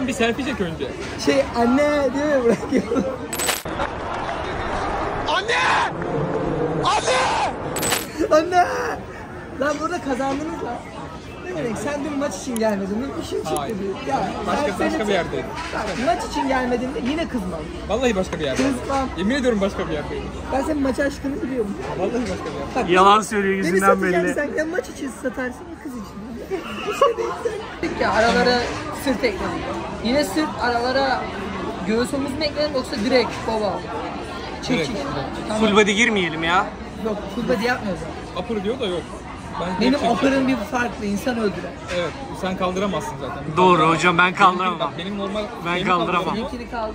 bir selfie çek önce. Anne diyor ya, bırakıyor. Anne! Anne! Anne! Lan burada kazandınız lan. Ne demek? Sen dün maç için gelmedin. Bir şey çıktı Hayır. diyor. Ya, Başka bir yerdeydim. Maç için gelmedin de yine kızmam. Vallahi başka bir yerdeydim. Kızmam. Yemin ediyorum başka bir yerdeydim. Ben senin maç aşkını biliyorum. Vallahi başka bir yerdeydim. Bak, Yalan söylüyor yüzünden beni belli. satacaksan ya maç için satarsın ya kız için. Dedik ya aralara sırt ekledik. Yine sırt aralara göğüs omuz mu ekledim yoksa direkt baba? Çekik. Tamam. Full body girmeyelim ya. Yok full body yapmıyoruz. Upper diyor da yok. Benim direkt upper'ım bir farklı, insan öldüren. Evet, sen kaldıramazsın zaten. Doğru hocam, ben kaldıramam. Bak, benim normal... Ben kaldıramam. İkili kaldı.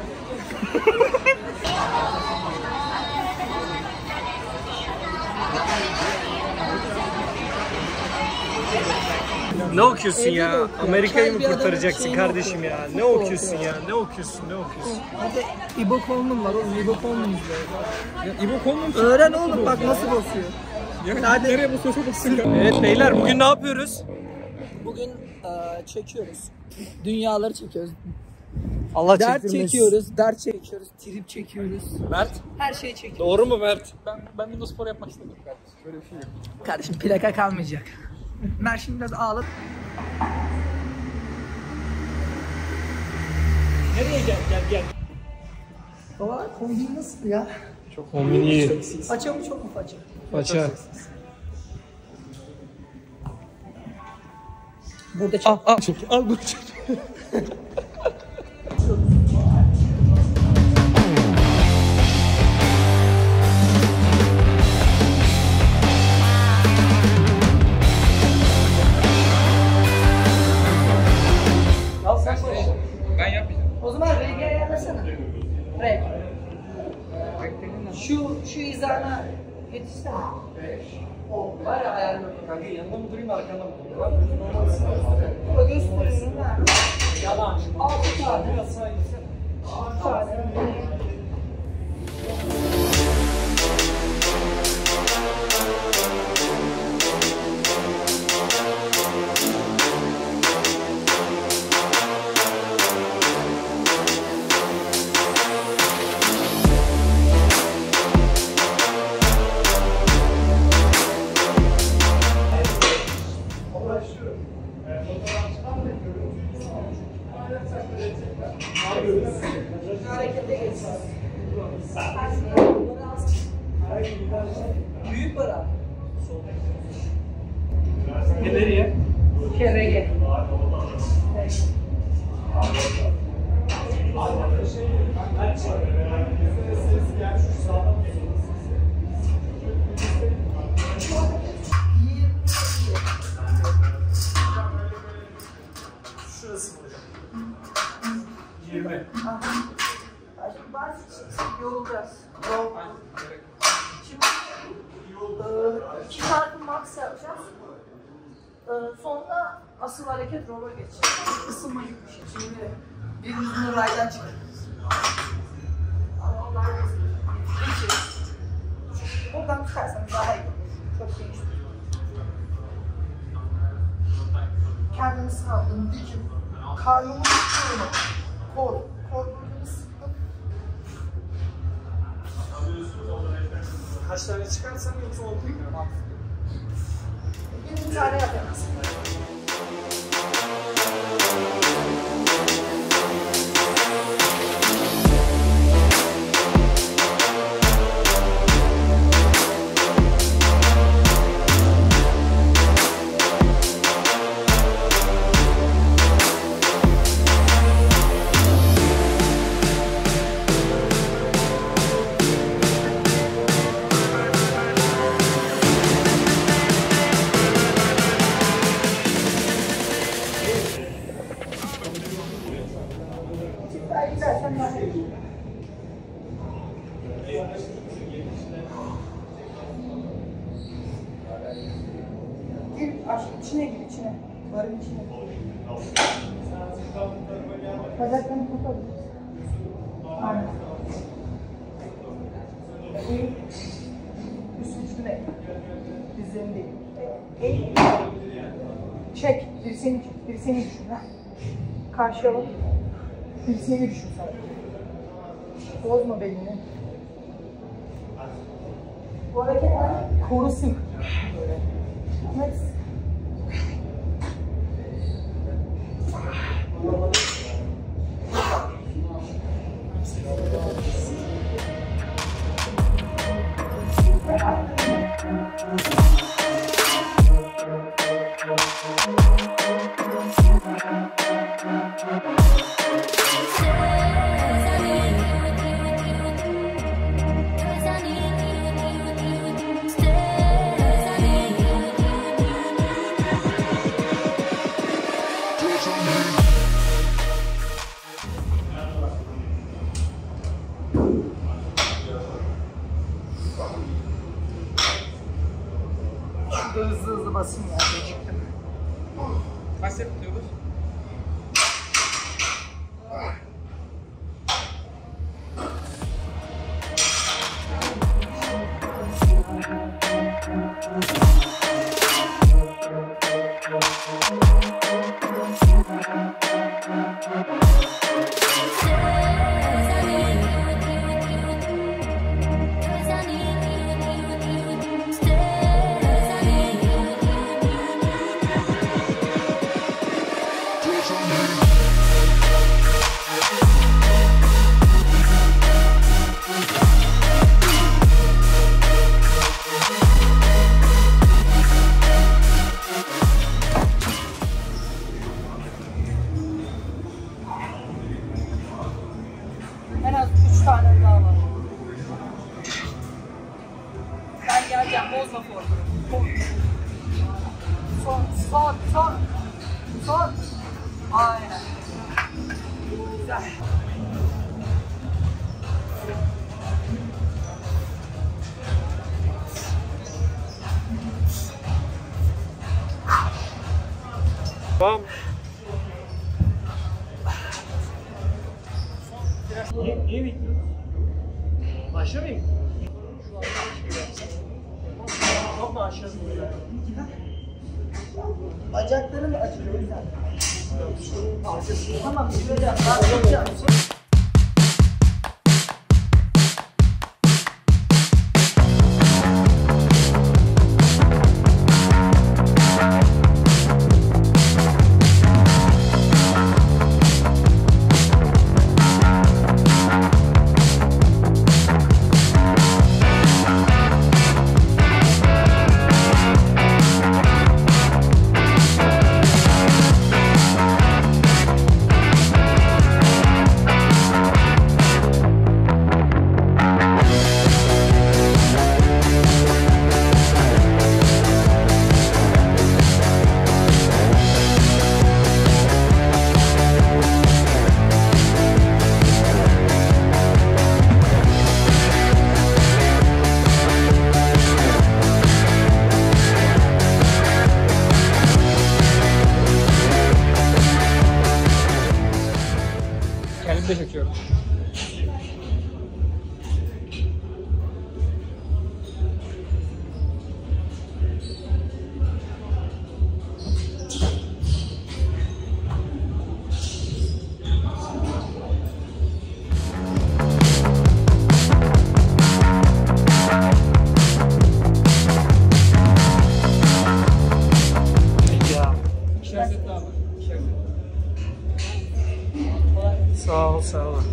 Ne okuyorsun Evde de ya? okuyor. Amerika'yı Kel mı bir adamın kurtaracaksın şeyini kardeşim okuyor. ya? Ne Futbol okuyorsun okuyor. ya? Ne okuyorsun? Ne okuyorsun? Hadi İbo Coleman var oğlum, İbo Coleman izliyor. Ya, İbo Coleman... Öğren oğlum bak nasıl basıyor. Ya, Hadi. nereye bu sosa basın ya? Evet beyler, bugün ne yapıyoruz? Bugün çekiyoruz. Dünyaları çekiyoruz. Allah Dert çektirmesin. çekiyoruz, dert çekiyoruz, trip çekiyoruz. Mert, Her şeyi çekiyoruz. doğru mu Mert? Ben bunda spor yapmak istedim kardeşim. Böyle bir şey yok. Kardeşim plaka kalmayacak. Mer şimdi biraz ağlat. Nereye gel. Baba kombin nasıl ya? Kombin iyi. Faça mı çok mu faça? Paça. Burada çek. Al bunu çek. Al sen koy. Ben yapmayacağım. O zaman RG ayarlasana. Reg. Şu hizana yetişsene. O var ya ayarlı. Kanka yanında mı durayım arkanda mı durayım? Bak gösteriyorum ha. Yalan. 6 tane. 6 tane. Harekete geçsin. Büyük para. Nereye? Kerege. Şurası mı hocam? 20. Yorulacağız. Şimdi 2 çarpı max yapacağız. Sonra asıl hareket roll'a geçeceğiz. Isınma gibi bir şey. Şimdi birimizin raydan çıkıyoruz. Buradan tutarsanız daha iyi olur. Çok geniş. Kendimi saldım, dikim. Karnımı tutuyorum. Kol. Kollarımı sıktım. Kaç tane çıkarsan yoksa 10 tekrar. Bir tane yapacağız. Gir aşk içine gir içine. Barın içine. Bacaklarını kapat. Aynen. Üst üstüne. Dizlerini değil. Çek. Dirseğini düşün ha. Karşıya bak. Dirseğini düşün sen. Bozma belini. Bu hareketler korusun. Next. Hızlı basın ya. Geciktim. Kaç set tutuyoruz? En az 3 tane daha var. Ben geleceğim, bozma formu. Son. Aynen. Güzel. Tamam. Niye bekliyoruz? Başlamayayım. Çok mu aşağı doğru? Bacaklarım acıyor o yüzden. Tamam, şöyle yapacağım. Kendim de çekiyorum. İkişer set daha var. İkişer set. Sağ ol, sağ ol.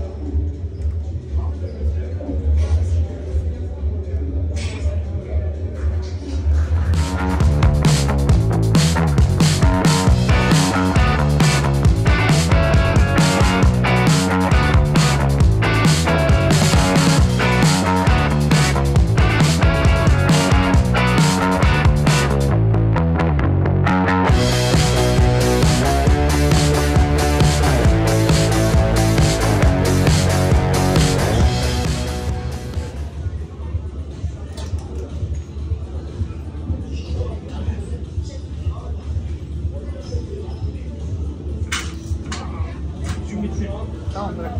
Tamam bırak.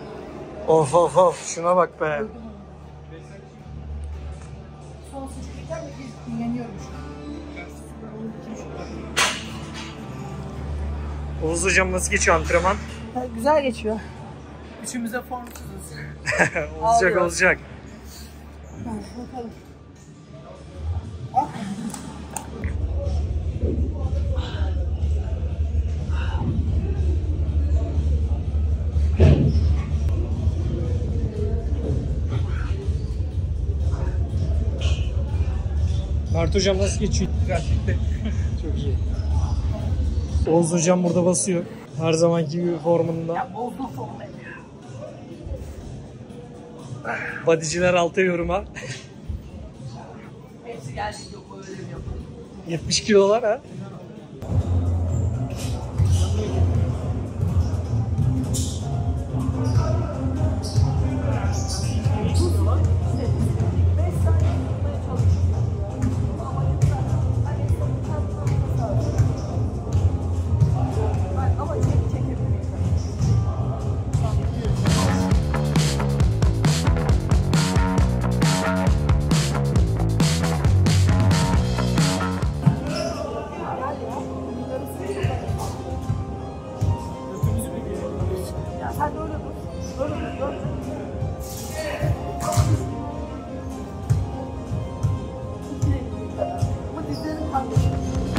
Of of of, şuna bak be. Son sıçrayı dinleniyorum şu an. Oğuz hocam nasıl geçiyor antrenman? Güzel geçiyor. Üçümüze formsuzuz. Olacak Ağlıyor. olacak. Bakalım. Mert hocam nasıl geçiyor? Gerçekten. Çok iyi. Oğuz hocam burada basıyor. Her zamanki gibi formunda. Bozdu formayı. Badiciler alta yoruma. Hepsi gerçek yok, öyle mi yok? 70 kilolar ha. Ama çekebilirim. Ya sen de öyle dur. Öyle dur. Öyle dur. Bu dizlerin kardeşi.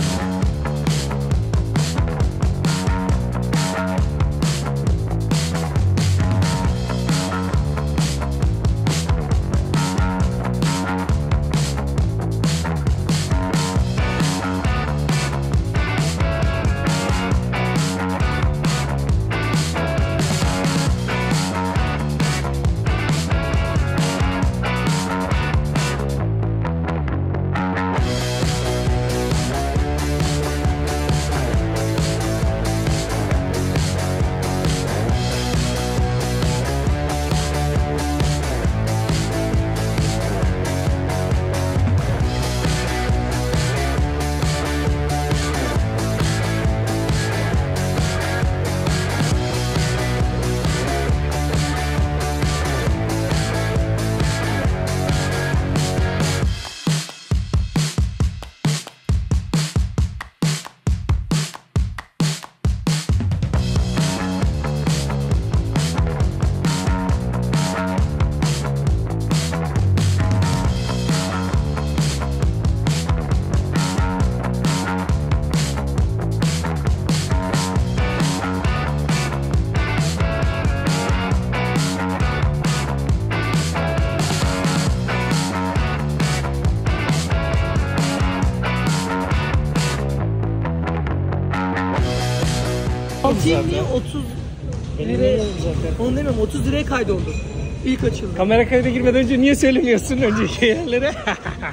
Şimdi 30 liraya, onu demiyorum, 30 liraya kaydoldu. İlk açıldı. Kamera kayda girmeden önce niye söylemiyorsun önceki yerlere? Oğlum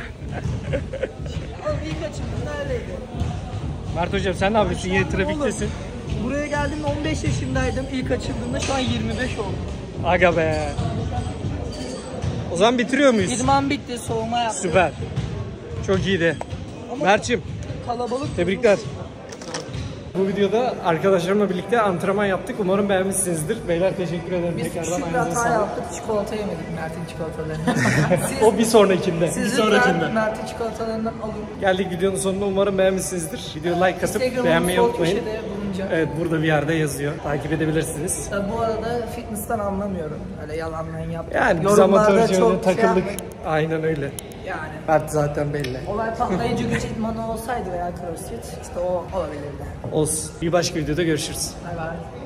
ilk açıldı neredeydi? Mert hocam sen ne yapıyorsun? Yine trafiktesin. Oğlum, buraya geldiğimde 15 yaşındaydım. İlk açıldığında şu an 25 oldu. Aga be. O zaman bitiriyor muyuz? İdman bitti, soğuma yaptım. Süper. Çok iyiydi. Ama Mert'cim kalabalık. tebrikler. Bu videoda arkadaşlarımla birlikte antrenman yaptık. Umarım beğenmişsinizdir. Beyler teşekkür ederim. Biz Tekrardan küçük bir ayağınıza hata sağlık. yaptık. Çikolata yemedik Mert'in çikolatalarını. O bir sonrakinde. Bir Siz sonrakinde. lütfen Mert'in çikolatalarından alın. Geldik videonun sonuna. Umarım beğenmişsinizdir. Videoyu like atıp Instagram'ın beğenmeyi sol unutmayın. köşede bulunacak. Evet burada bir yerde yazıyor. Takip edebilirsiniz. Bu arada fitness'tan anlamıyorum. Öyle yalandan yaptım. Yani biz Yorumlarda amatörce çok öyle şey takıldık. yapmayın. Aynen öyle. Yani. Mert zaten belli. Olay patlayıcı güç idmanı olsaydı veya crossfit işte o olabilirdi. Olsun. Bir başka videoda görüşürüz. Bay bay.